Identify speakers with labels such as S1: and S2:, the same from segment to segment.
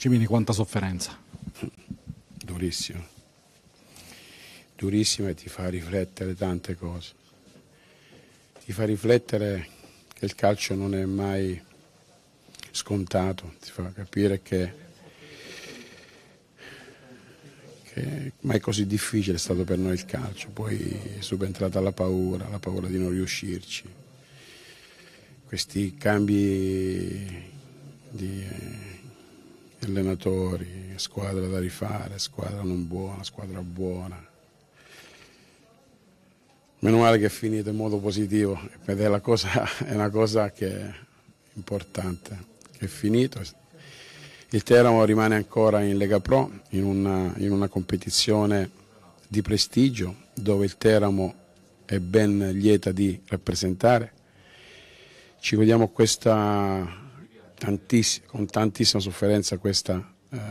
S1: Cimini, quanta sofferenza.
S2: Durissimo, durissimo, e ti fa riflettere tante cose. Ti fa riflettere che il calcio non è mai scontato, ti fa capire che mai così difficile è stato per noi il calcio. Poi è subentrata la paura di non riuscirci, questi cambi di allenatori, squadra da rifare, squadra non buona, squadra buona. Meno male che è finito in modo positivo, ed è una cosa che è importante, che è finito. Il Teramo rimane ancora in Lega Pro, in una competizione di prestigio, dove il Teramo è ben lieta di rappresentare. Ci godiamo con tantissima sofferenza questa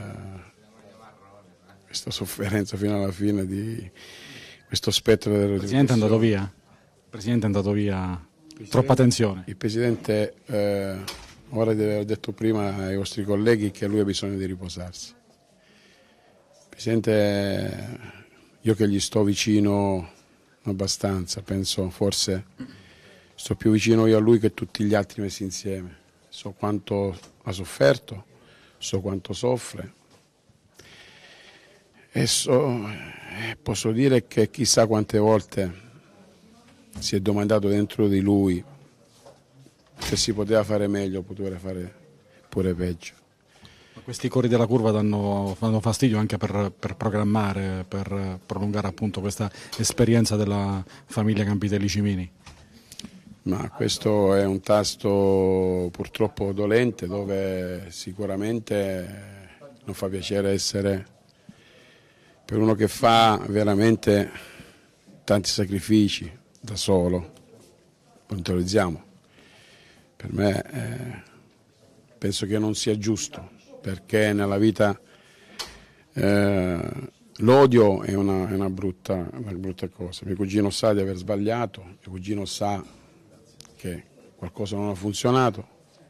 S2: sofferenza fino alla fine di questo spettro della
S1: Presidente è andato via. Il Presidente è andato via. Troppa tensione. Il
S2: Presidente ora deve aver detto prima ai vostri colleghi che lui ha bisogno di riposarsi. Il Presidente, io che gli sto vicino abbastanza, penso forse sto più vicino io a lui che tutti gli altri messi insieme. So quanto ha sofferto, so quanto soffre e posso dire che chissà quante volte si è domandato dentro di lui se si poteva fare meglio, poteva fare pure peggio.
S1: Questi cori della curva danno fastidio anche per programmare, per prolungare appunto questa esperienza della famiglia Campitelli Cimini?
S2: Ma questo è un tasto purtroppo dolente, dove sicuramente non fa piacere essere, per uno che fa veramente tanti sacrifici da solo, puntualizziamo. Per me penso che non sia giusto, perché nella vita l'odio è una brutta cosa. Mio cugino sa di aver sbagliato, mio cugino sa che qualcosa non ha funzionato,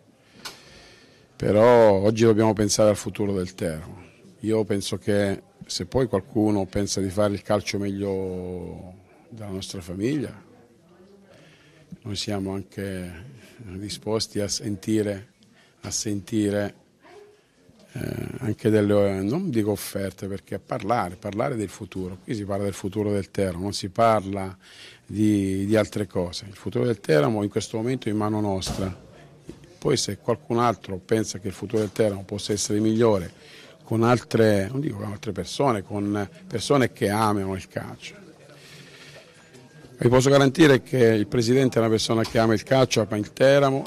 S2: però oggi dobbiamo pensare al futuro del Teramo. Io penso che se poi qualcuno pensa di fare il calcio meglio della nostra famiglia, noi siamo anche disposti a sentire anche delle, non dico offerte, perché parlare del futuro. Qui si parla del futuro del Teramo, non si parla di altre cose. Il futuro del Teramo in questo momento è in mano nostra. Poi se qualcun altro pensa che il futuro del Teramo possa essere migliore con altre, non dico con altre persone, con persone che amano il calcio. Vi posso garantire che il Presidente è una persona che ama il calcio, ama il Teramo.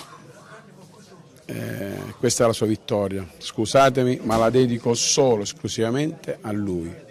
S2: Questa è la sua vittoria. Scusatemi, ma la dedico solo esclusivamente a lui.